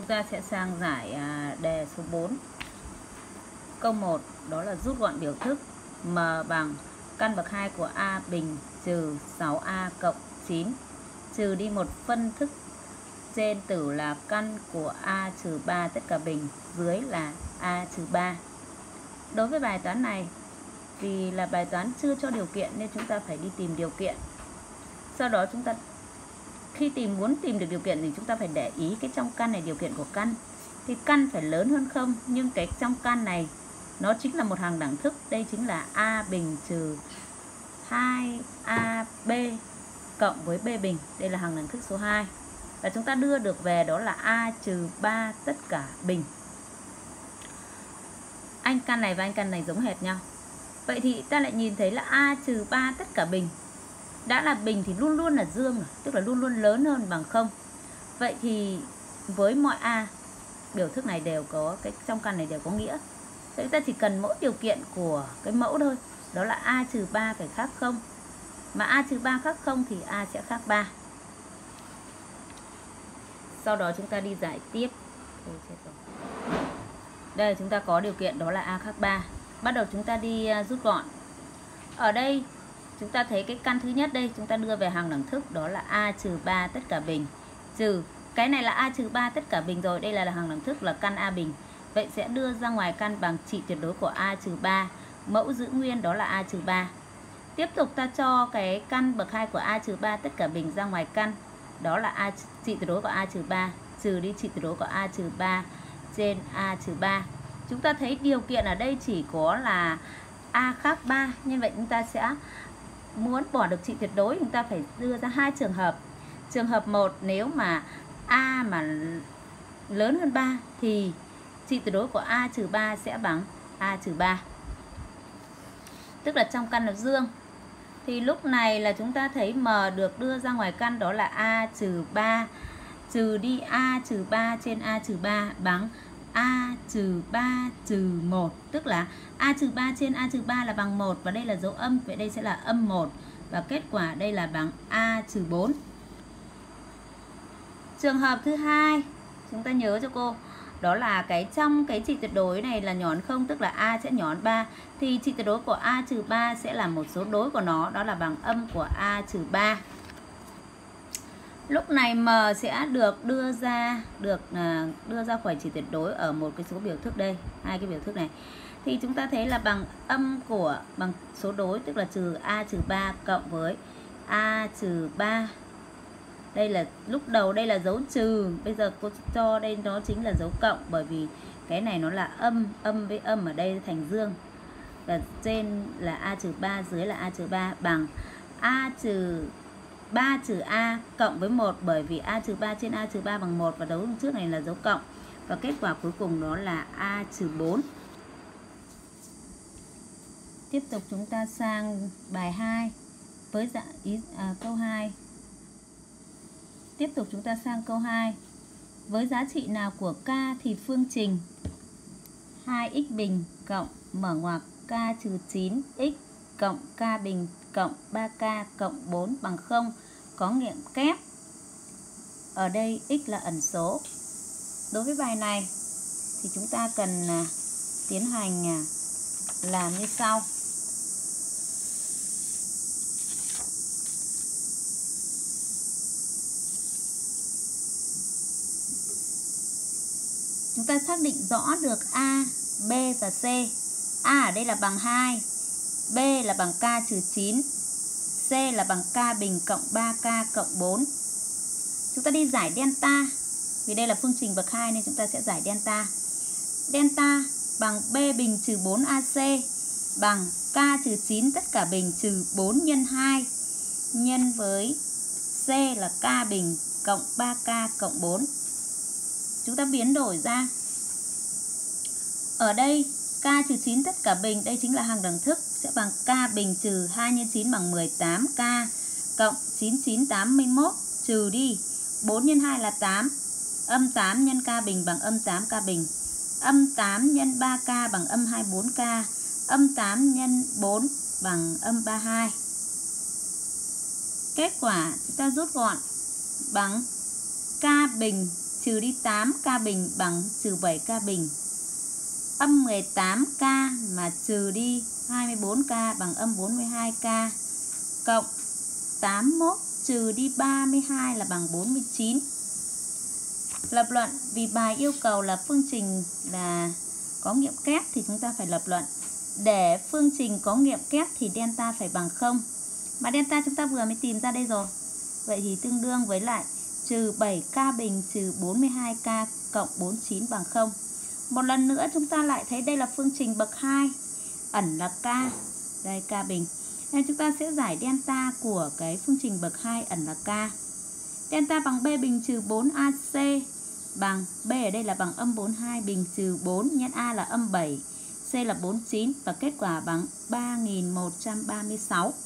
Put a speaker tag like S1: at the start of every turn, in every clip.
S1: Chúng ta sẽ sang giải đề số 4. Câu 1 đó là rút gọn biểu thức m bằng căn bậc 2 của a bình trừ 6a cộng 9, trừ đi một phân thức trên tử là căn của a trừ 3 tất cả bình, dưới là a trừ 3. Đối với bài toán này, vì là bài toán chưa cho điều kiện nên chúng ta phải đi tìm điều kiện. Sau đó chúng ta khi muốn tìm được điều kiện thì chúng ta phải để ý cái trong căn này điều kiện của căn. Thì căn phải lớn hơn không, nhưng cái trong căn này nó chính là một hàng đẳng thức. Đây chính là a bình trừ 2ab cộng với b bình. Đây là hàng đẳng thức số 2. Và chúng ta đưa được về đó là a trừ 3 tất cả bình. Anh căn này và anh căn này giống hệt nhau. Vậy thì ta lại nhìn thấy là a trừ 3 tất cả bình. Đã là bình thì luôn luôn là dương rồi, tức là luôn luôn lớn hơn bằng 0. Vậy thì với mọi a, biểu thức này đều có, cái trong căn này đều có nghĩa. Vậy ta chỉ cần mỗi điều kiện của cái mẫu thôi, đó là a trừ 3 phải khác 0. Mà a trừ 3 khác 0 thì a sẽ khác 3. Sau đó chúng ta đi giải tiếp. Đây chúng ta có điều kiện đó là a khác 3. Bắt đầu chúng ta đi rút gọn. Ở đây chúng ta thấy cái căn thứ nhất đây, chúng ta đưa về hàng đẳng thức đó là a trừ 3 tất cả bình, trừ cái này là a trừ 3 tất cả bình rồi, đây là hàng đẳng thức là căn a bình. Vậy sẽ đưa ra ngoài căn bằng trị tuyệt đối của a trừ 3, mẫu giữ nguyên đó là a trừ 3. Tiếp tục ta cho cái căn bậc 2 của a trừ 3 tất cả bình ra ngoài căn, đó là trị tuyệt đối của a trừ 3, trừ đi trị tuyệt đối của a trừ 3 trên a trừ 3. Chúng ta thấy điều kiện ở đây chỉ có là a khác 3, như vậy chúng ta sẽ muốn bỏ được trị tuyệt đối chúng ta phải đưa ra hai trường hợp. Trường hợp 1, nếu mà a mà lớn hơn 3 thì trị tuyệt đối của a trừ 3 sẽ bằng a trừ 3. Tức là trong căn là dương. Thì lúc này là chúng ta thấy m được đưa ra ngoài căn đó là a trừ 3, trừ đi a trừ 3 trên a trừ 3 bằng a trừ 3 trừ 1. Tức là a trừ 3 trên a trừ 3 là bằng 1, và đây là dấu âm, vậy đây sẽ là âm 1. Và kết quả đây là bằng a trừ 4. Trường hợp thứ hai, chúng ta nhớ cho cô, đó là trong cái trị tuyệt đối này là nhỏ hơn 0, tức là a sẽ nhỏ hơn 3. Thì trị tuyệt đối của a trừ 3 sẽ là một số đối của nó, đó là bằng âm của a trừ 3. Lúc này m sẽ được đưa ra khỏi trị tuyệt đối ở một cái số biểu thức đây, hai cái biểu thức này. Thì chúng ta thấy là bằng âm bằng số đối, tức là trừ a trừ 3 cộng với a trừ 3. Đây là lúc đầu đây là dấu trừ, bây giờ cô cho đây nó chính là dấu cộng, bởi vì cái này nó là âm với âm ở đây thành dương. Và trên là a trừ 3, dưới là a trừ 3 bằng a trừ 3 trừ a cộng với 1, bởi vì a trừ 3 trên a trừ 3 bằng 1, và dấu trước này là dấu cộng. Và kết quả cuối cùng đó là a trừ 4. Tiếp tục chúng ta sang bài 2 với câu 2. Tiếp tục chúng ta sang câu 2. Với giá trị nào của k thì phương trình 2x bình cộng mở ngoặc k trừ 9x cộng k bình cộng 3k cộng 4 bằng 0 có nghiệm kép. Ở đây x là ẩn số. Đối với bài này thì chúng ta cần tiến hành làm như sau. Chúng ta xác định rõ được a, b và c. A ở đây là bằng 2, b là bằng k trừ 9, c là bằng k bình cộng 3k cộng 4. Chúng ta đi giải delta. Vì đây là phương trình bậc 2 nên chúng ta sẽ giải delta. Delta bằng b bình trừ 4ac bằng k trừ 9 tất cả bình trừ 4 nhân 2 nhân với c là k bình cộng 3k cộng 4. Chúng ta biến đổi ra. Ở đây k trừ 9 tất cả bình, đây chính là hàng đẳng thức, sẽ bằng k bình trừ 2 nhân 9 bằng 18k cộng 9981 trừ đi 4 nhân 2 là 8. Âm 8 nhân k bình bằng âm 8k bình. Âm 8 nhân 3k bằng âm 24k. Âm 8 nhân 4 bằng âm 32. Kết quả chúng ta rút gọn bằng k bình trừ đi 8k bình bằng trừ 7k bình. Âm 18k mà trừ đi 24k bằng âm 42k. Cộng 81 trừ đi 32 là bằng 49. Lập luận, vì bài yêu cầu là phương trình là có nghiệm kép thì chúng ta phải lập luận. Để phương trình có nghiệm kép thì delta phải bằng 0. Mà delta chúng ta vừa mới tìm ra đây rồi. Vậy thì tương đương với lại trừ 7k bình trừ 42k cộng 49 bằng 0. Một lần nữa chúng ta lại thấy đây là phương trình bậc 2, ẩn là k, đây k bình. Nên chúng ta sẽ giải delta của cái phương trình bậc 2 ẩn là k. Delta bằng b bình trừ 4ac bằng b ở đây là bằng âm 42 bình trừ 4 nhân a là âm 7, c là 49 và kết quả bằng 3136.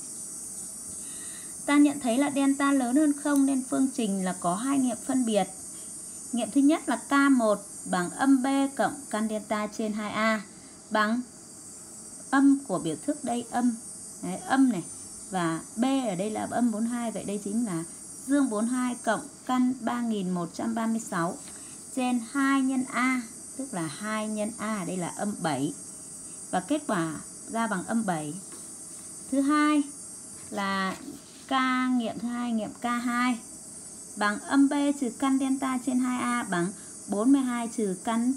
S1: Ta nhận thấy là delta lớn hơn 0 nên phương trình là có hai nghiệm phân biệt. Nghiệm thứ nhất là K1 bằng âm B cộng căn delta trên 2A bằng âm của biểu thức đây âm. Đấy, âm này. Và B ở đây là âm 42, vậy đây chính là dương 42 cộng căn 3136 trên 2 nhân A, tức là 2 nhân A ở đây là âm 7. Và kết quả ra bằng âm 7. Thứ hai là nghiệm thứ hai, nghiệm K2 bằng âm B trừ căn delta trên 2A bằng 42 trừ căn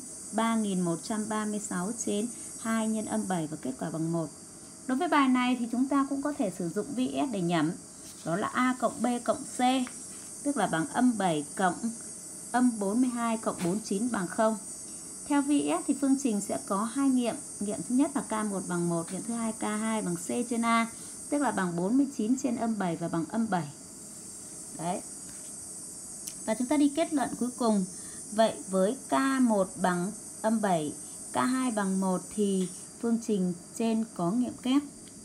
S1: 3136 trên 2 nhân âm 7 và kết quả bằng 1. Đối với bài này thì chúng ta cũng có thể sử dụng VS để nhẩm. Đó là A cộng B cộng C, tức là bằng âm 7 cộng âm 42 cộng 49 bằng 0. Theo VS thì phương trình sẽ có hai nghiệm. Nghiệm thứ nhất là K1 bằng 1, nghiệm thứ hai K2 bằng C trên A, tức là bằng 49 trên âm 7 và bằng âm 7. Đấy. Và chúng ta đi kết luận cuối cùng. Vậy với K1 bằng âm 7, K2 bằng 1 thì phương trình trên có nghiệm kép.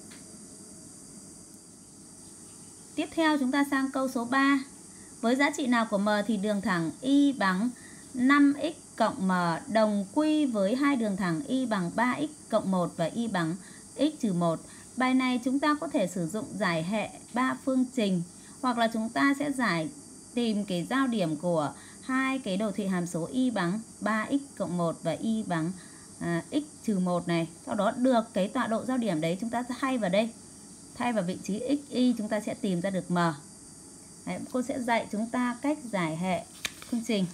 S1: Tiếp theo chúng ta sang câu số 3. Với giá trị nào của m thì đường thẳng y bằng 5x cộng m đồng quy với hai đường thẳng y bằng 3x cộng 1 và y bằng x trừ 1. Bài này chúng ta có thể sử dụng giải hệ ba phương trình, hoặc là chúng ta sẽ tìm cái giao điểm của hai cái đồ thị hàm số y bằng 3x cộng 1 và y bằng x trừ 1 này. Sau đó được cái tọa độ giao điểm đấy chúng ta sẽ thay vào đây. Thay vào vị trí x, y chúng ta sẽ tìm ra được m. Đấy, cô sẽ dạy chúng ta cách giải hệ phương trình.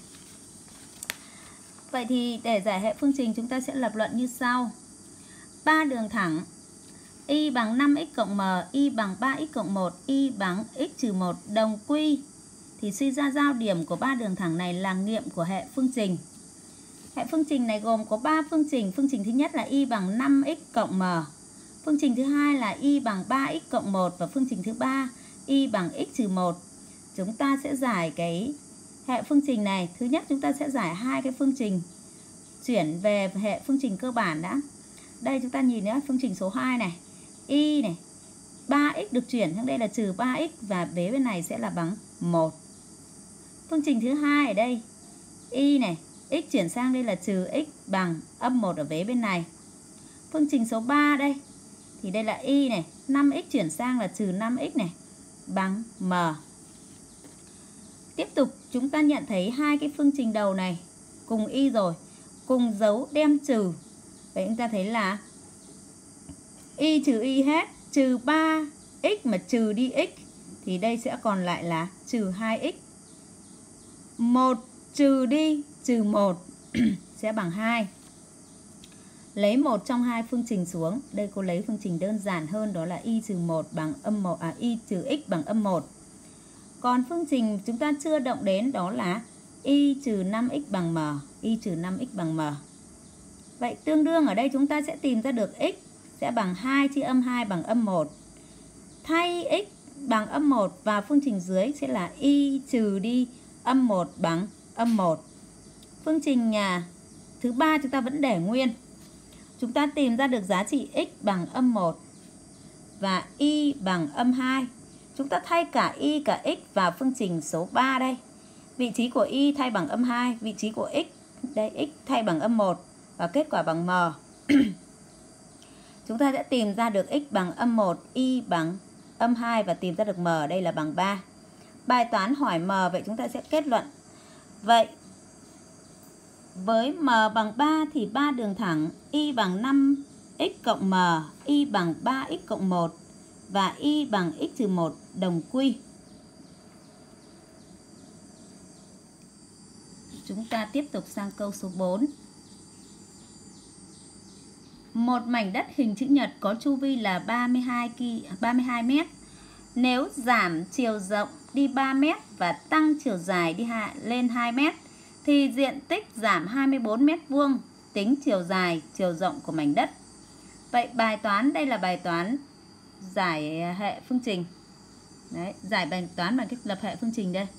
S1: Vậy thì để giải hệ phương trình chúng ta sẽ lập luận như sau. Ba đường thẳng y bằng 5x cộng m, y bằng 3x cộng 1, y bằng x trừ 1 đồng quy thì suy ra giao điểm của ba đường thẳng này là nghiệm của hệ phương trình. Hệ phương trình này gồm có 3 phương trình. Phương trình thứ nhất là y bằng 5x cộng m. Phương trình thứ hai là y bằng 3x cộng 1 và phương trình thứ ba y bằng x trừ 1. Chúng ta sẽ giải cái hệ phương trình này. Thứ nhất chúng ta sẽ giải hai cái phương trình, chuyển về hệ phương trình cơ bản đã. Đây chúng ta nhìn nhé, phương trình số 2 này, y này, 3x được chuyển sang đây là trừ 3x và vế bên này sẽ là bằng 1. Phương trình thứ hai ở đây, y này, x chuyển sang đây là trừ x bằng âm 1 ở vế bên này. Phương trình số 3 đây, thì đây là y này, 5x chuyển sang là trừ 5x này, bằng m. Tiếp tục chúng ta nhận thấy hai cái phương trình đầu này cùng y rồi, cùng dấu đem trừ. Vậy chúng ta thấy là y trừ y hết, trừ 3x mà trừ đi x thì đây sẽ còn lại là trừ 2x. 1 trừ đi trừ 1 sẽ bằng 2. Lấy một trong hai phương trình xuống. Đây cô lấy phương trình đơn giản hơn, đó là y trừ 1 bằng âm 1, y trừ x bằng âm 1. Còn phương trình chúng ta chưa động đến đó là y trừ 5x bằng m, y trừ 5x bằng m. Vậy tương đương ở đây chúng ta sẽ tìm ra được x sẽ bằng 2 chia âm 2 bằng âm 1. Thay x bằng âm 1 và phương trình dưới sẽ là y trừ đi âm 1 bằng âm 1. Phương trình thứ ba chúng ta vẫn để nguyên. Chúng ta tìm ra được giá trị x bằng âm 1 và y bằng âm 2. Chúng ta thay cả y cả x vào phương trình số 3 đây. Vị trí của y thay bằng âm 2, vị trí của x đây, x thay bằng âm 1 và kết quả bằng m. Chúng ta sẽ tìm ra được x bằng âm 1, y bằng âm 2 và tìm ra được m đây là bằng 3. Bài toán hỏi m, vậy chúng ta sẽ kết luận. Vậy Với m bằng 3 thì 3 đường thẳng y bằng 5x cộng m, y bằng 3x cộng 1 và y bằng x trừ 1 đồng quy. Chúng ta tiếp tục sang câu số 4. Một mảnh đất hình chữ nhật có chu vi là 32 m. Nếu giảm chiều rộng đi 3 m và tăng chiều dài đi lên 2 m thì diện tích giảm 24 m², tính chiều dài, chiều rộng của mảnh đất. Vậy bài toán đây là bài toán giải hệ phương trình. Đấy, giải bài toán bằng cách lập hệ phương trình đây.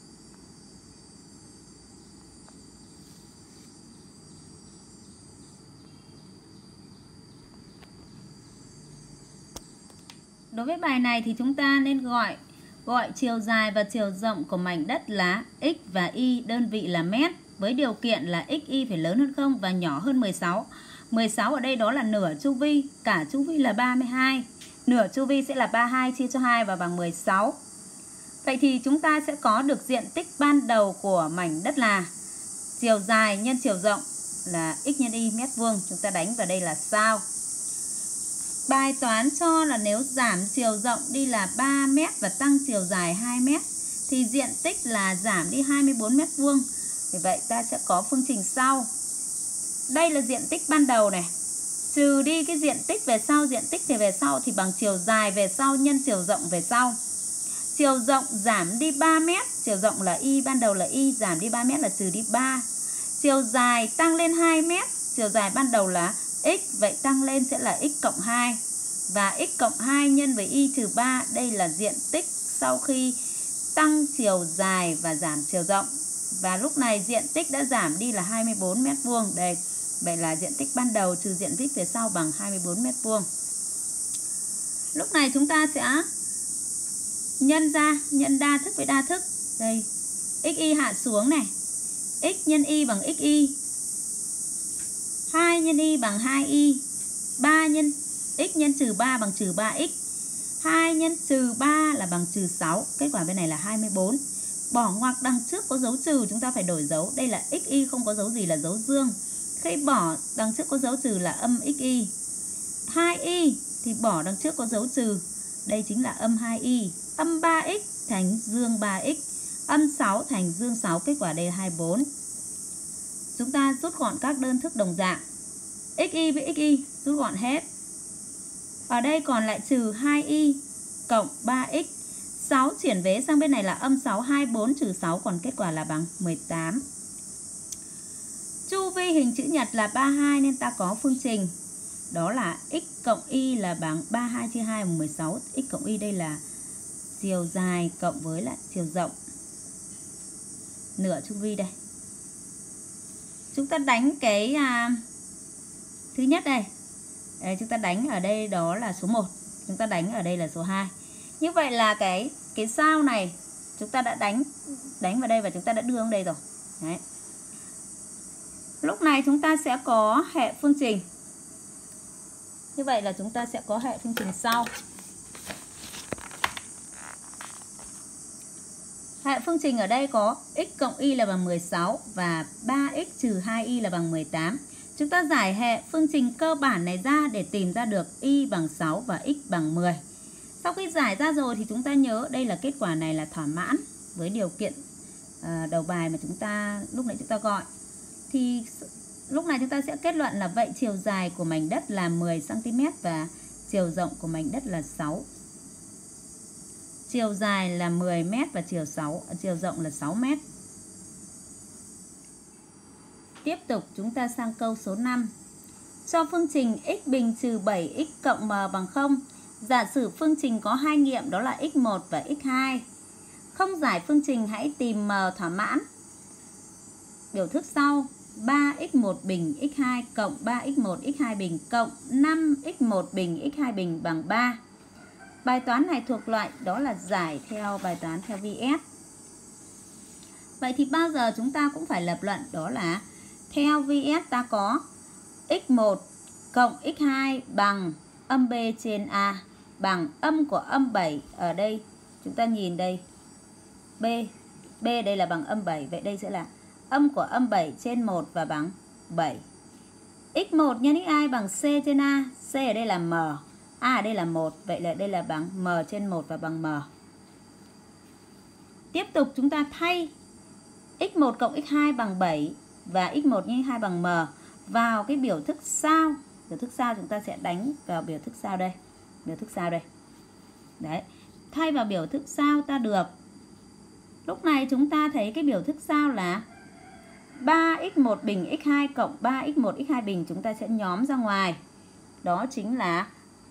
S1: Đối với bài này thì chúng ta nên gọi chiều dài và chiều rộng của mảnh đất là x và y, đơn vị là mét, với điều kiện là x, y phải lớn hơn 0 và nhỏ hơn 16. 16 ở đây đó là nửa chu vi, cả chu vi là 32. Nửa chu vi sẽ là 32 chia cho 2 và bằng 16. Vậy thì chúng ta sẽ có được diện tích ban đầu của mảnh đất là chiều dài nhân chiều rộng là x nhân y mét vuông. Chúng ta đánh vào đây là sao? Bài toán cho là nếu giảm chiều rộng đi là 3 m và tăng chiều dài 2 m thì diện tích là giảm đi 24 m². Vì vậy ta sẽ có phương trình sau. Đây là diện tích ban đầu này. Trừ đi cái diện tích về sau, diện tích thì về sau thì bằng chiều dài về sau nhân chiều rộng về sau. Chiều rộng giảm đi 3 m, chiều rộng là y, ban đầu là y, giảm đi 3 m là trừ đi 3. Chiều dài tăng lên 2 m, chiều dài ban đầu là x, vậy tăng lên sẽ là x cộng 2. Và x cộng 2 nhân với y trừ 3, đây là diện tích sau khi tăng chiều dài và giảm chiều rộng. Và lúc này diện tích đã giảm đi là 24 m². Đây, vậy là diện tích ban đầu trừ diện tích về sau bằng 24 m². Lúc này chúng ta sẽ nhân đa thức với đa thức. Đây, xy hạ xuống này. X nhân y bằng xy. 2 nhân y bằng 2y. 3 nhân x nhân trừ 3 bằng trừ 3x. 2 nhân trừ 3 là bằng trừ 6. Kết quả bên này là 24. Bỏ ngoặc đằng trước có dấu trừ, chúng ta phải đổi dấu. Đây là xy không có dấu gì là dấu dương. Khi bỏ đằng trước có dấu trừ là âm xy. 2y thì bỏ đằng trước có dấu trừ. Đây chính là âm 2y. Âm 3x thành dương 3x. Âm 6 thành dương 6. Kết quả đây là 24. Chúng ta rút gọn các đơn thức đồng dạng. Xy với xy rút gọn hết. Ở đây còn lại trừ 2y cộng 3x. 6 chuyển vế sang bên này là âm 6, 24 trừ 6, còn kết quả là bằng 18. Chu vi hình chữ nhật là 32 nên ta có phương trình. Đó là x cộng y là bằng 32 chia 2 bằng 16. X cộng y đây là chiều dài cộng với lại chiều rộng. Nửa chu vi đây. Chúng ta đánh cái thứ nhất đây. Đây, chúng ta đánh ở đây đó là số 1. Chúng ta đánh ở đây là số 2. Như vậy là cái sao này chúng ta đã đánh vào đây và chúng ta đã đưa xuống đây rồi. Đấy. Lúc này chúng ta sẽ có hệ phương trình. Như vậy là chúng ta sẽ có hệ phương trình sau. Hệ phương trình ở đây có x cộng y là bằng 16 và 3x trừ 2y là bằng 18. Chúng ta giải hệ phương trình cơ bản này ra để tìm ra được y bằng 6 và x bằng 10. Sau khi giải ra rồi thì chúng ta nhớ đây là kết quả này là thỏa mãn với điều kiện đầu bài mà lúc nãy chúng ta gọi. Thì lúc này chúng ta sẽ kết luận là vậy chiều dài của mảnh đất là 10 cm và chiều rộng của mảnh đất là 6. Chiều dài là 10 m và chiều rộng là 6 m. Tiếp tục chúng ta sang câu số 5. Cho phương trình x bình trừ 7x cộng m bằng 0. Giả sử phương trình có hai nghiệm đó là x1 và x2. Không giải phương trình hãy tìm m thỏa mãn. Biểu thức sau: 3x1 bình x2 cộng 3x1 x2 bình cộng 5x1 bình x2 bình bằng 3. Bài toán này thuộc loại đó là giải theo bài toán theo VS. Vậy thì bao giờ chúng ta cũng phải lập luận đó là theo VS ta có x1 cộng x2 bằng âm b trên a bằng âm của âm 7. Ở đây chúng ta nhìn đây B đây là bằng âm 7. Vậy đây sẽ là âm của âm 7 trên 1 và bằng 7. x1 nhân x2 bằng c trên a. C ở đây là m, a ở đây là 1. Vậy là đây là bằng m trên 1 và bằng m. Tiếp tục chúng ta thay x1 cộng x2 bằng 7 và x1 nhân x2 bằng m vào cái biểu thức sao. Biểu thức sao chúng ta sẽ đánh vào biểu thức sao đây. Biểu thức sao đây. Đấy. Thay vào biểu thức sao ta được. Lúc này chúng ta thấy cái biểu thức sao là 3x1 bình x2 cộng 3x1 x2 bình, chúng ta sẽ nhóm ra ngoài. Đó chính là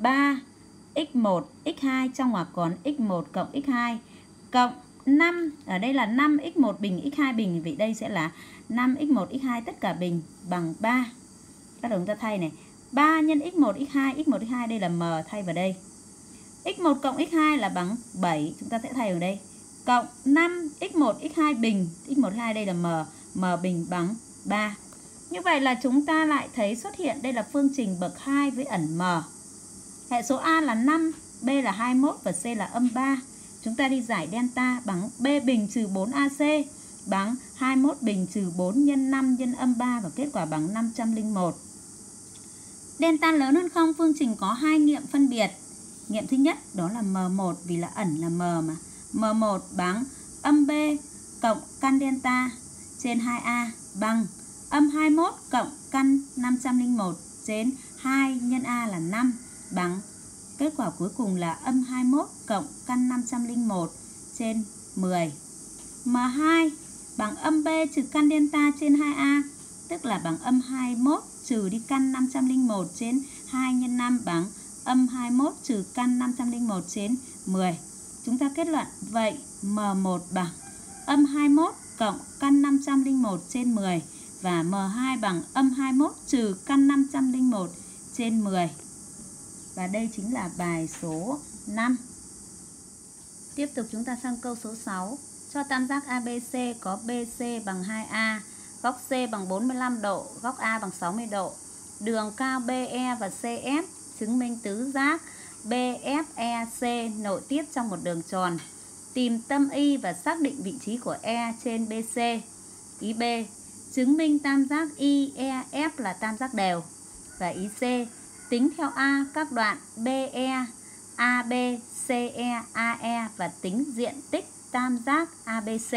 S1: 3x1 x2 trong ngoặc còn x1 cộng x2 cộng 5, ở đây là 5x1 bình x2 bình, vì đây sẽ là 5x1 x2 tất cả bình bằng 3. Bắt đầu chúng ta thay này. 3 nhân x1 x2, x1 x2 đây là m, thay vào đây. x1 cộng x2 là bằng 7, chúng ta sẽ thay vào đây. Cộng 5 x1 x2 bình, x1 x2 đây là m bình bằng 3. Như vậy là chúng ta lại thấy xuất hiện đây là phương trình bậc 2 với ẩn m. Hệ số a là 5, b là 21 và c là âm 3. Chúng ta đi giải delta bằng b bình trừ 4ac bằng 21 bình trừ 4 nhân 5 nhân âm 3 và kết quả bằng 501. Delta lớn hơn 0, phương trình có hai nghiệm phân biệt. Nghiệm thứ nhất đó là m1 vì là ẩn là m mà. M1 bằng âm b cộng căn delta trên 2a bằng âm 21 cộng căn 501 trên 2 nhân a là 5 bằng kết quả cuối cùng là âm 21 cộng căn 501 trên 10. M2 bằng âm b trừ căn delta trên 2a, tức là bằng âm 21 trừ đi căn 501 trên 2 nhân 5 bằng âm 21 trừ căn 501 trên 10. Chúng ta kết luận vậy M1 bằng âm 21 cộng căn 501 trên 10 và M2 bằng âm 21 trừ căn 501 trên 10. Và đây chính là bài số 5. Tiếp tục chúng ta sang câu số 6. Cho tam giác ABC có BC bằng 2A, góc C bằng 45 độ, góc A bằng 60 độ. Đường cao BE và CF chứng minh tứ giác BFEC nội tiếp trong một đường tròn. Tìm tâm Y và xác định vị trí của E trên BC. Ý B. Chứng minh tam giác IEF là tam giác đều. Và ý C. Tính theo A các đoạn BE, AB, CE, AE và tính diện tích tam giác ABC.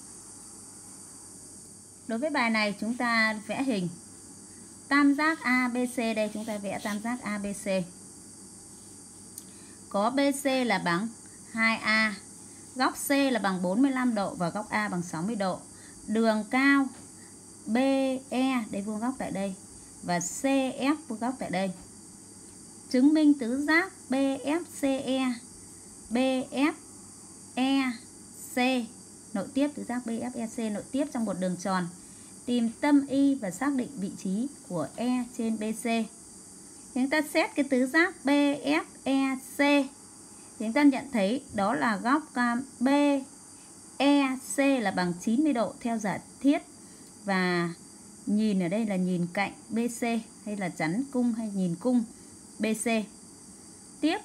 S1: Đối với bài này chúng ta vẽ hình tam giác ABC đây, chúng ta vẽ tam giác ABC. Có BC là bằng 2A, góc C là bằng 45 độ và góc A bằng 60 độ. Đường cao BE, đây vuông góc tại đây, và CF vuông góc tại đây. Chứng minh tứ giác BFCE, BFEC nội tiếp, tứ giác BFEC nội tiếp trong một đường tròn. Tìm tâm Y và xác định vị trí của E trên BC. Chúng ta xét cái tứ giác BFEC. Chúng ta nhận thấy đó là góc BEC là bằng 90 độ theo giả thiết. Và nhìn ở đây là nhìn cạnh BC hay là chắn cung hay nhìn cung BC. Tiếp,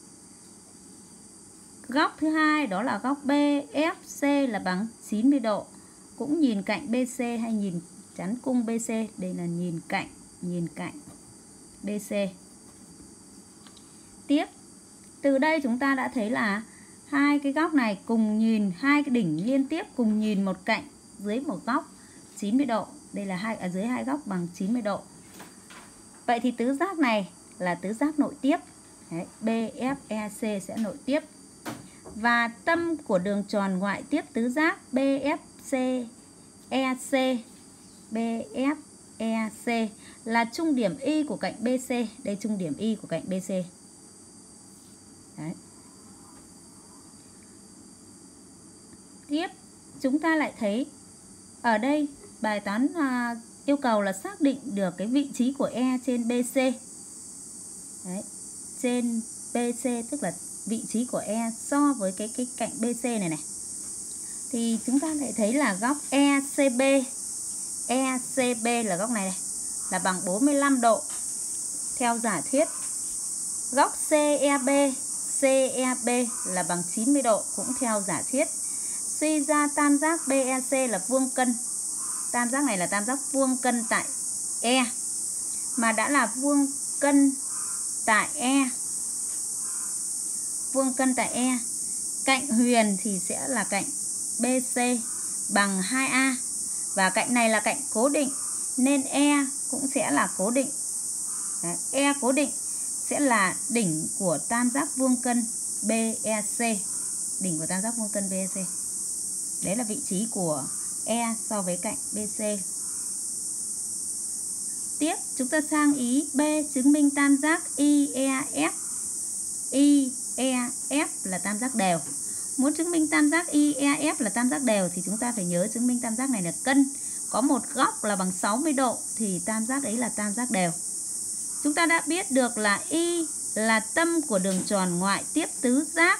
S1: góc thứ hai đó là góc BFC là bằng 90 độ, cũng nhìn cạnh BC hay nhìn chắn cung BC. Đây là nhìn cạnh BC. Tiếp, từ đây chúng ta đã thấy là hai cái góc này cùng nhìn, hai cái đỉnh liên tiếp cùng nhìn một cạnh dưới một góc 90 độ. Đây là hai ở dưới hai góc bằng 90 độ. Vậy thì tứ giác này là tứ giác nội tiếp. Đấy, BFEC sẽ nội tiếp. Và tâm của đường tròn ngoại tiếp tứ giác BFEC là trung điểm Y của cạnh BC. Đây trung điểm Y của cạnh BC. Đấy. Tiếp, chúng ta lại thấy ở đây bài toán yêu cầu là xác định được cái vị trí của E trên BC. Đấy, trên BC tức là vị trí của E so với cái cạnh BC này này. Thì chúng ta lại thấy là góc ECB là góc này là bằng 45 độ theo giả thuyết. Góc CEB là bằng 90 độ cũng theo giả thuyết. Suy ra tam giác BEC là vuông cân. tam giác này là tam giác vuông cân tại E. Mà đã là vuông cân tại E, vuông cân tại E, cạnh huyền thì sẽ là cạnh BC bằng 2A. Và cạnh này là cạnh cố định nên E cũng sẽ là cố định. Đấy, E cố định sẽ là đỉnh của tam giác vuông cân BEC. Đỉnh của tam giác vuông cân BEC. Đấy là vị trí của E so với cạnh BC. Tiếp chúng ta sang ý B, chứng minh tam giác IEF. IEF là tam giác đều. Muốn chứng minh tam giác IEF là tam giác đều thì chúng ta phải nhớ chứng minh tam giác này là cân. Có một góc là bằng 60 độ thì tam giác ấy là tam giác đều. Chúng ta đã biết được là Y là tâm của đường tròn ngoại tiếp tứ giác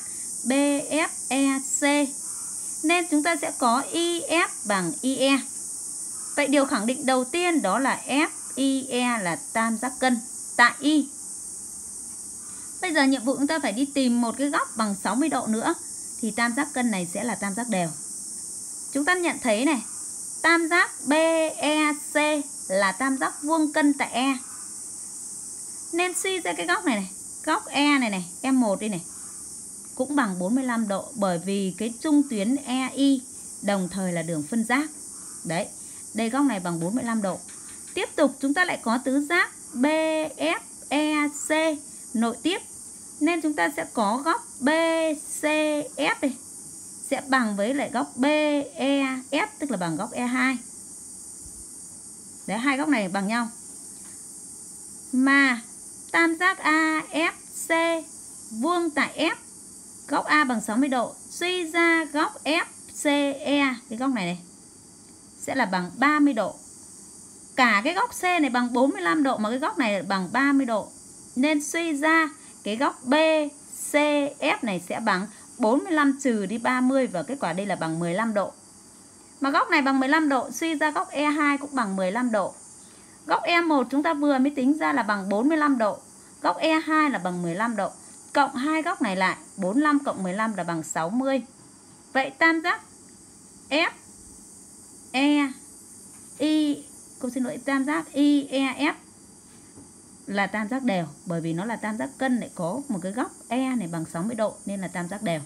S1: BFEC. Nên chúng ta sẽ có IF bằng IE. Vậy điều khẳng định đầu tiên đó là FIE là tam giác cân tại Y. Bây giờ nhiệm vụ chúng ta phải đi tìm một cái góc bằng 60 độ nữa thì tam giác cân này sẽ là tam giác đều. Chúng ta nhận thấy này, tam giác BEC là tam giác vuông cân tại E. Nên suy ra cái góc này, góc E này, E1 đây này, cũng bằng 45 độ bởi vì cái trung tuyến EI đồng thời là đường phân giác. Đấy, đây góc này bằng 45 độ. Tiếp tục chúng ta lại có tứ giác BFEC nội tiếp. Nên chúng ta sẽ có góc BCF này sẽ bằng với lại góc BEF, tức là bằng góc E2. Đấy, hai góc này bằng nhau. Mà tam giác AFC vuông tại F, góc A bằng 60 độ, suy ra góc FCE, cái góc này sẽ là bằng 30 độ. Cả cái góc C này bằng 45 độ mà cái góc này bằng 30 độ. Nên suy ra cái góc BCF này sẽ bằng 45 trừ đi 30 và kết quả đây là bằng 15 độ. Mà góc này bằng 15 độ, suy ra góc E2 cũng bằng 15 độ. Góc E1 chúng ta vừa mới tính ra là bằng 45 độ. Góc E2 là bằng 15 độ. Cộng hai góc này lại, 45 cộng 15 là bằng 60. Vậy tam giác tam giác IEF là tam giác đều, bởi vì nó là tam giác cân lại có một cái góc E này bằng 60 độ nên là tam giác đều.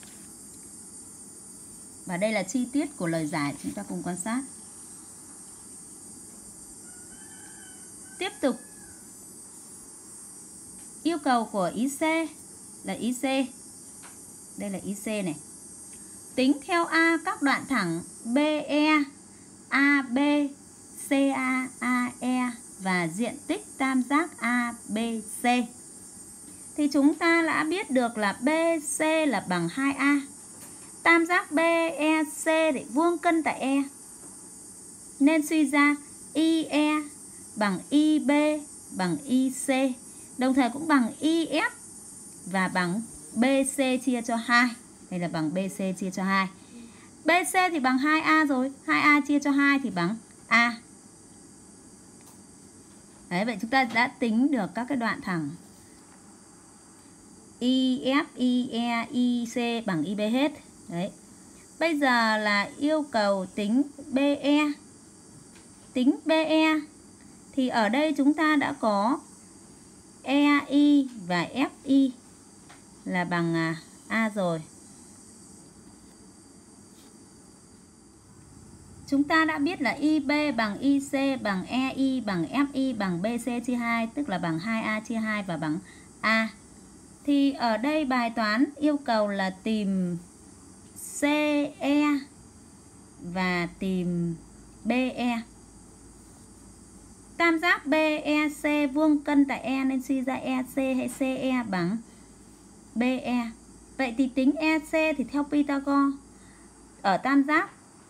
S1: Và đây là chi tiết của lời giải, chúng ta cùng quan sát. Tiếp tục yêu cầu của ý C là ý C. Đây là ý C này. Tính theo A các đoạn thẳng BE, AB, CA, AE và diện tích tam giác ABC. Thì chúng ta đã biết được là BC là bằng 2A. Tam giác BEC để vuông cân tại E. Nên suy ra IE bằng IB bằng IC, đồng thời cũng bằng IF và bằng BC chia cho 2. Đây là bằng BC chia cho 2. BC thì bằng 2A rồi, 2A chia cho 2 thì bằng A. Đấy, vậy chúng ta đã tính được các cái đoạn thẳng IF, IE, IC bằng IB hết. Đấy. Bây giờ là yêu cầu tính BE. Tính BE thì ở đây chúng ta đã có EI và FI là bằng A rồi. Chúng ta đã biết là IB bằng IC bằng EI bằng FI bằng BC chia 2, tức là bằng 2A chia 2 và bằng A. Thì ở đây bài toán yêu cầu là tìm CE và tìm BE. Tam giác BEC vuông cân tại E nên suy ra EC hay CE bằng BE. Vậy thì tính EC thì theo Pythagore ở tam giác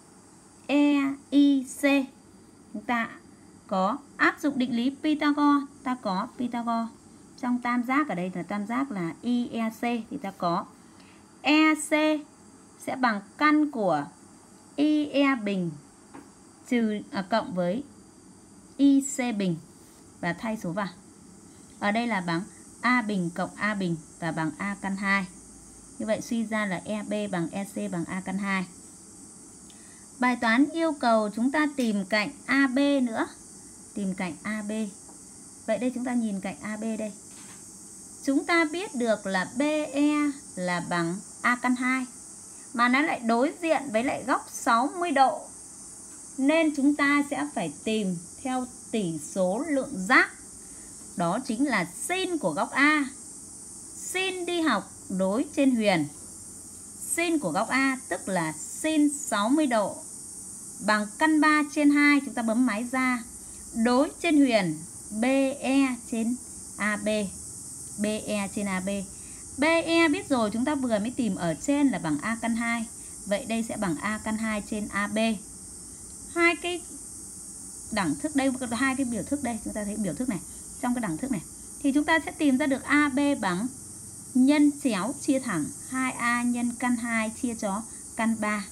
S1: EIC chúng ta có áp dụng định lý Pythagore. Ta có Pythagore trong tam giác, ở đây là tam giác là IEC thì ta có EC sẽ bằng căn của IE bình cộng với IC bình và thay số vào. Ở đây là bằng A bình cộng A bình và bằng A căn 2. Như vậy suy ra là EB bằng EC bằng A căn 2. Bài toán yêu cầu chúng ta tìm cạnh AB nữa. Tìm cạnh AB. Vậy đây chúng ta nhìn cạnh AB đây. Chúng ta biết được là BE là bằng A căn 2. Mà nó lại đối diện với lại góc 60 độ. Nên chúng ta sẽ phải tìm theo tỷ số lượng giác. Đó chính là sin của góc A. Sin đi học đối trên Huyền. Sin của góc A tức là sin 60 độ bằng căn 3 trên 2. Chúng ta bấm máy ra. Đối trên Huyền BE trên AB. BE trên AB. BE biết rồi, chúng ta vừa mới tìm ở trên là bằng A căn 2. Vậy đây sẽ bằng A căn 2 trên AB. Hai cái đẳng thức đây, hai cái biểu thức đây, chúng ta thấy biểu thức này. Trong cái đẳng thức này thì chúng ta sẽ tìm ra được AB bằng nhân chéo chia thẳng 2A nhân căn 2 chia cho căn 3.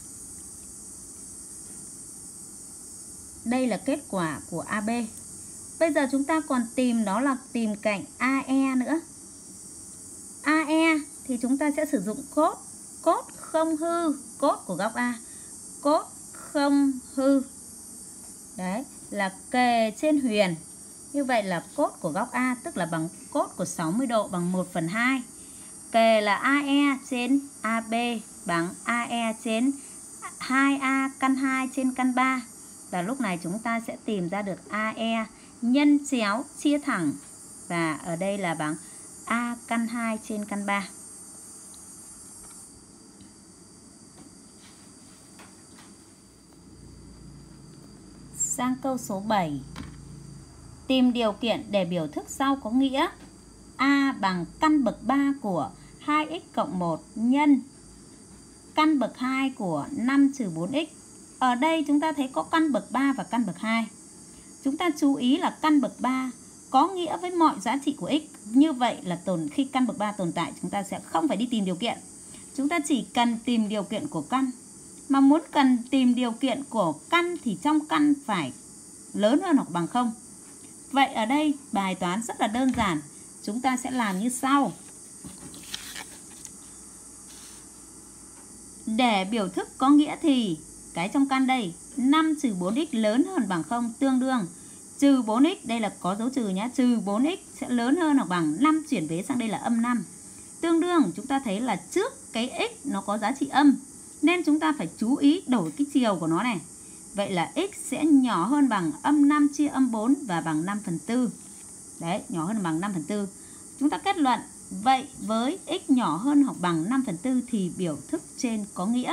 S1: Đây là kết quả của AB. Bây giờ chúng ta còn tìm đó là tìm cạnh AE nữa. AE thì chúng ta sẽ sử dụng cốt. Cốt không hư. Cốt của góc A. Cốt không hư. Đấy là kề trên Huyền. Như vậy là cốt của góc A tức là bằng cốt của 60 độ bằng 1/2. Kề là AE trên AB bằng AE trên 2A căn 2 trên căn 3. Và lúc này chúng ta sẽ tìm ra được AE nhân chéo chia thẳng. Và ở đây là bằng A căn 2 trên căn 3. Sang câu số 7. Tìm điều kiện để biểu thức sau có nghĩa A bằng căn bậc 3 của 2x cộng 1 nhân căn bậc 2 của 5 trừ 4x. Ở đây chúng ta thấy có căn bậc 3 và căn bậc 2. Chúng ta chú ý là căn bậc 3 có nghĩa với mọi giá trị của x. Như vậy là khi căn bậc 3 tồn tại, chúng ta sẽ không phải đi tìm điều kiện. Chúng ta chỉ cần tìm điều kiện của căn. Mà muốn cần tìm điều kiện của căn thì trong căn phải lớn hơn hoặc bằng 0. Vậy ở đây bài toán rất là đơn giản. Chúng ta sẽ làm như sau. Để biểu thức có nghĩa thì cái trong căn đây 5 trừ 4x lớn hơn bằng 0 tương đương trừ 4x, đây là có dấu trừ nhé, trừ 4x sẽ lớn hơn hoặc bằng 5 chuyển vế sang đây là âm 5. Tương đương chúng ta thấy là trước cái x nó có giá trị âm nên chúng ta phải chú ý đổi cái chiều của nó này. Vậy là x sẽ nhỏ hơn bằng âm 5 chia âm 4 và bằng 5/4. Đấy, nhỏ hơn bằng 5/4. Chúng ta kết luận vậy với x nhỏ hơn hoặc bằng 5/4 thì biểu thức trên có nghĩa.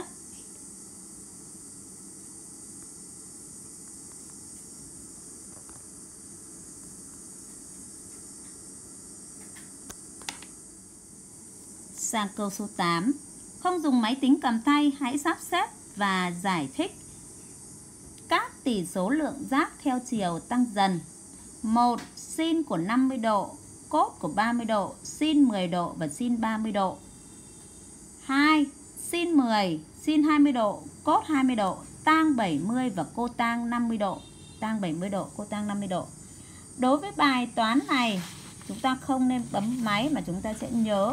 S1: Sang câu số 8. Không dùng máy tính cầm tay, hãy sắp xếp và giải thích các tỷ số lượng giác theo chiều tăng dần. 1. Sin của 50 độ, cốt của 30 độ, sin 10 độ và sin 30 độ. 2. Sin 10, sin 20 độ, cốt 20 độ, tang 70 và cotang 50 độ. Tang 70 độ, cotang 50 độ. Đối với bài toán này, chúng ta không nên bấm máy mà chúng ta sẽ nhớ.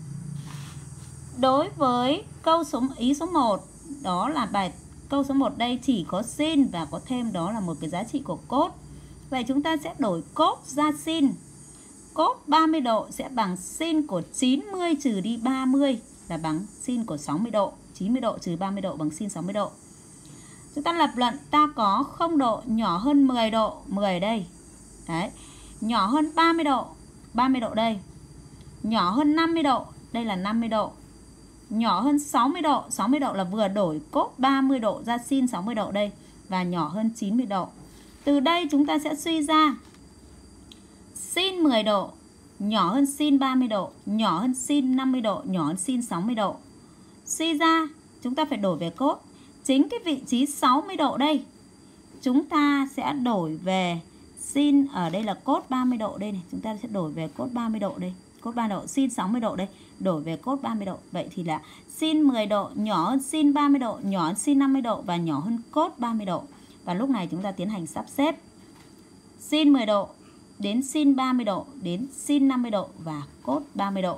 S1: Đối với ý số 1, đó là câu số 1 đây chỉ có sin và có thêm đó là một cái giá trị của cốt. Vậy chúng ta sẽ đổi cốt ra sin. Cốt 30 độ sẽ bằng sin của 90 trừ đi 30 là bằng sin của 60 độ. 90 độ trừ 30 độ bằng sin 60 độ. Chúng ta lập luận ta có 0 độ nhỏ hơn 10 độ, 10 đây. Đấy. Nhỏ hơn 30 độ đây. Nhỏ hơn 50 độ, đây là 50 độ. Nhỏ hơn 60 độ là vừa đổi cốt 30 độ ra sin 60 độ đây. Và nhỏ hơn 90 độ. Từ đây chúng ta sẽ suy ra sin 10 độ nhỏ hơn sin 30 độ, nhỏ hơn sin 50 độ, nhỏ hơn sin 60 độ. Suy ra chúng ta phải đổi về cốt. Chính cái vị trí 60 độ đây chúng ta sẽ đổi về sin, ở đây là cốt 30 độ đây này, chúng ta sẽ đổi về cốt 30 độ đây. Cốt 30 độ, sin 60 độ đây, đổi về cốt 30 độ. Vậy thì là sin 10 độ nhỏ hơn sin 30 độ, nhỏ hơn sin 50 độ và nhỏ hơn cốt 30 độ. Và lúc này chúng ta tiến hành sắp xếp. Sin 10 độ đến sin 30 độ đến sin 50 độ và cốt 30 độ.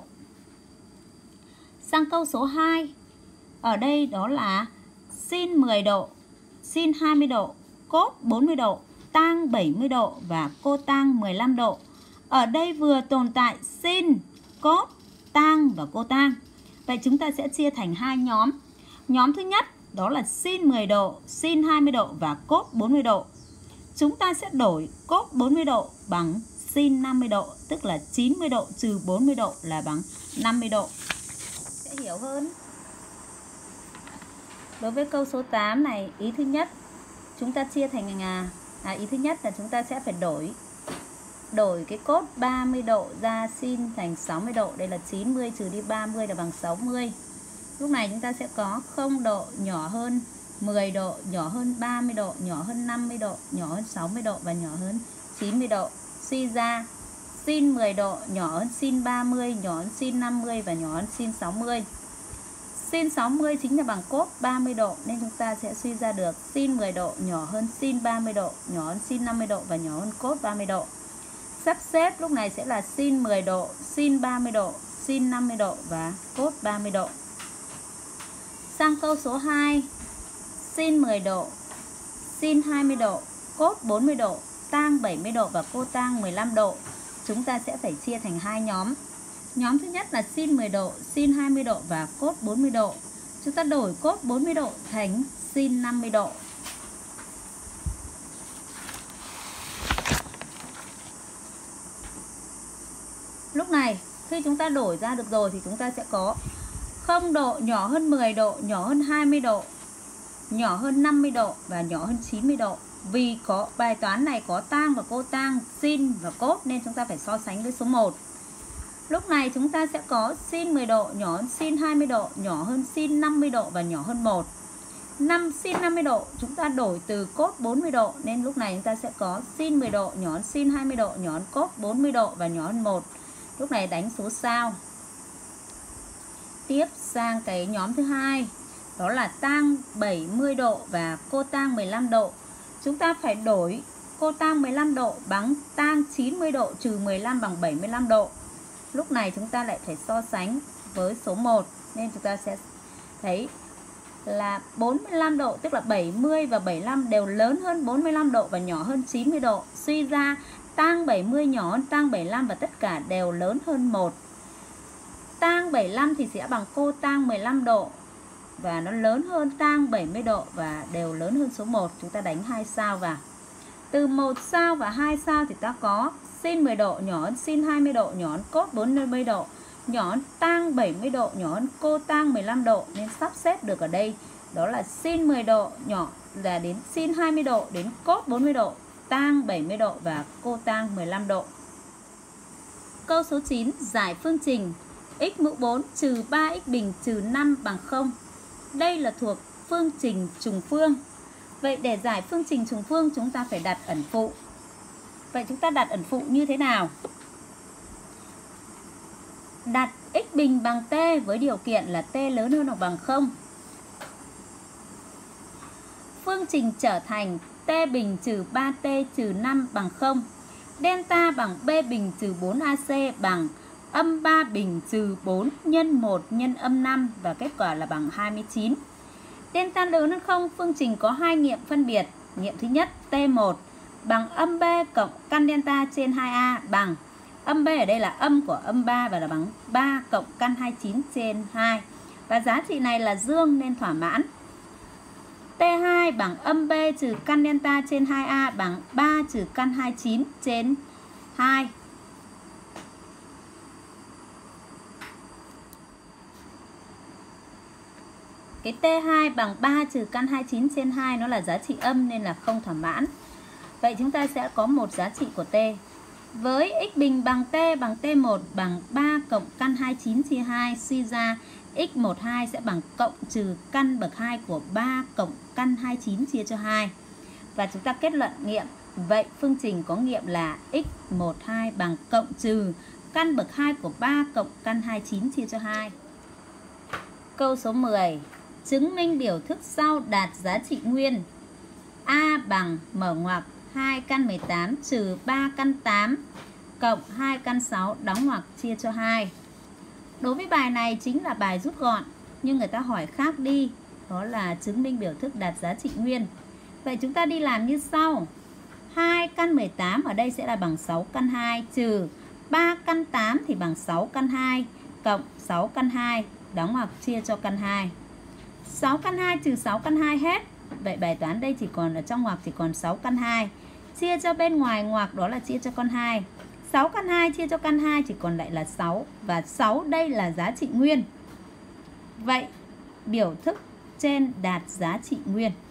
S1: Sang câu số 2. Ở đây đó là sin 10 độ sin 20 độ, cos 40 độ, tan 70 độ và cotan 15 độ. Ở đây vừa tồn tại sin, cos, tan và cotan. Vậy chúng ta sẽ chia thành hai nhóm. Nhóm thứ nhất đó là sin 10 độ, sin 20 độ và cos 40 độ. Chúng ta sẽ đổi cos 40 độ bằng sin 50 độ, tức là 90 độ trừ 40 độ là bằng 50 độ. Sẽ hiểu hơn. Đối với câu số 8 này, ý thứ nhất chúng ta chia thành ý thứ nhất là chúng ta sẽ phải đổi cái cos 30 độ ra sin thành 60 độ. Đây là 90 trừ đi 30 là bằng 60. Lúc này chúng ta sẽ có 0 độ nhỏ hơn 10 độ, nhỏ hơn 30 độ, nhỏ hơn 50 độ, nhỏ hơn 60 độ và nhỏ hơn 90 độ. Suy ra sin 10 độ nhỏ hơn sin 30, nhỏ hơn sin 50 và nhỏ hơn sin 60. Sin 60 chính là bằng cos 30 độ nên chúng ta sẽ suy ra được sin 10 độ nhỏ hơn sin 30 độ, nhỏ hơn sin 50 độ và nhỏ hơn cos 30 độ. Sắp xếp lúc này sẽ là sin 10 độ, sin 30 độ, sin 50 độ và cos 30 độ. Sang câu số 2. Sin 10 độ, sin 20 độ, cos 40 độ, tan 70 độ và cotan 15 độ. Chúng ta sẽ phải chia thành hai nhóm. Nhóm thứ nhất là sin 10 độ, sin 20 độ và cos 40 độ. Chúng ta đổi cos 40 độ thành sin 50 độ. Lúc này khi chúng ta đổi ra được rồi thì chúng ta sẽ có 0 độ nhỏ hơn 10 độ, nhỏ hơn 20 độ, nhỏ hơn 50 độ và nhỏ hơn 90 độ. Vì có bài toán này có tan và cotan, sin và cos nên chúng ta phải so sánh với số 1. Lúc này chúng ta sẽ có sin 10 độ nhỏ hơn sin 20 độ, nhỏ hơn sin 50 độ và nhỏ hơn 1. Sin 50 độ chúng ta đổi từ cos 40 độ nên lúc này chúng ta sẽ có sin 10 độ nhỏ hơn sin 20 độ, nhỏ hơn cos 40 độ và nhỏ hơn 1. Lúc này đánh số sao. Tiếp sang cái nhóm thứ hai, đó là tan 70 độ và cotan 15 độ. Chúng ta phải đổi cotan 15 độ bằng tan 90 độ trừ 15 bằng 75 độ. Lúc này chúng ta lại phải so sánh với số 1 nên chúng ta sẽ thấy là 45 độ, tức là 70 và 75 đều lớn hơn 45 độ và nhỏ hơn 90 độ. Suy ra tan 70 nhỏ hơn tan 75 và tất cả đều lớn hơn 1. Tan 75 thì sẽ bằng cotan 15 độ và nó lớn hơn tan 70 độ và đều lớn hơn số 1. Chúng ta đánh 2 sao vào. Từ 1 sao và 2 sao thì ta có sin 10 độ nhỏ hơn sin 20 độ, nhỏ hơn cos 40 độ, nhỏ hơn tan 70 độ, nhỏ hơn cotan 15 độ. Nên sắp xếp được ở đây đó là sin 10 độ nhỏ là đến sin 20 độ, đến cos 40 độ, tan 70 độ và cotan 15 độ. Câu số 9. Giải phương trình x mũ 4 trừ 3x bình trừ 5 bằng 0. Đây là thuộc phương trình trùng phương. Vậy để giải phương trình trùng phương chúng ta phải đặt ẩn phụ. Vậy chúng ta đặt ẩn phụ như thế nào? Đặt x bình bằng t với điều kiện là t lớn hơn hoặc bằng 0. Phương trình trở thành t bình trừ 3t trừ 5 bằng 0. Delta bằng b bình trừ 4ac bằng âm 3 bình trừ 4 nhân 1 nhân âm 5 và kết quả là bằng 29. Delta lớn hơn 0, phương trình có hai nghiệm phân biệt. Nghiệm thứ nhất T1 bằng âm b cộng căn delta trên 2a bằng âm b ở đây là âm của âm 3 và là bằng 3 cộng căn 29 trên 2. Và giá trị này là dương nên thỏa mãn. T2 bằng âm b trừ căn delta trên 2a bằng 3 trừ căn 29 trên 2. Cái T2 bằng 3 trừ căn 29 trên 2 nó là giá trị âm nên là không thỏa mãn. Vậy chúng ta sẽ có một giá trị của T. Với x bình bằng T bằng T1 bằng 3 cộng căn 29 chia 2, suy ra x12 sẽ bằng cộng trừ căn bậc 2 của 3 cộng căn 29 chia cho 2. Và chúng ta kết luận nghiệm. Vậy phương trình có nghiệm là x12 bằng cộng trừ căn bậc 2 của 3 cộng căn 29 chia cho 2. Câu số 10. Chứng minh biểu thức sau đạt giá trị nguyên. A bằng mở ngoặc 2 căn 18 trừ 3 căn 8 cộng 2 căn 6 đóng ngoặc chia cho 2. Đối với bài này chính là bài rút gọn, nhưng người ta hỏi khác đi, đó là chứng minh biểu thức đạt giá trị nguyên. Vậy chúng ta đi làm như sau. 2 căn 18 ở đây sẽ là bằng 6 căn 2 trừ 3 căn 8 thì bằng 6 căn 2 cộng 6 căn 2 đóng ngoặc chia cho căn 2. 6 căn 2 trừ 6 căn 2 hết. Vậy bài toán đây chỉ còn ở trong ngoặc chỉ còn 6 căn 2. Chia cho bên ngoài ngoặc đó là chia cho con 2. 6 căn 2 chia cho căn 2 chỉ còn lại là 6. Và 6 đây là giá trị nguyên. Vậy biểu thức trên đạt giá trị nguyên.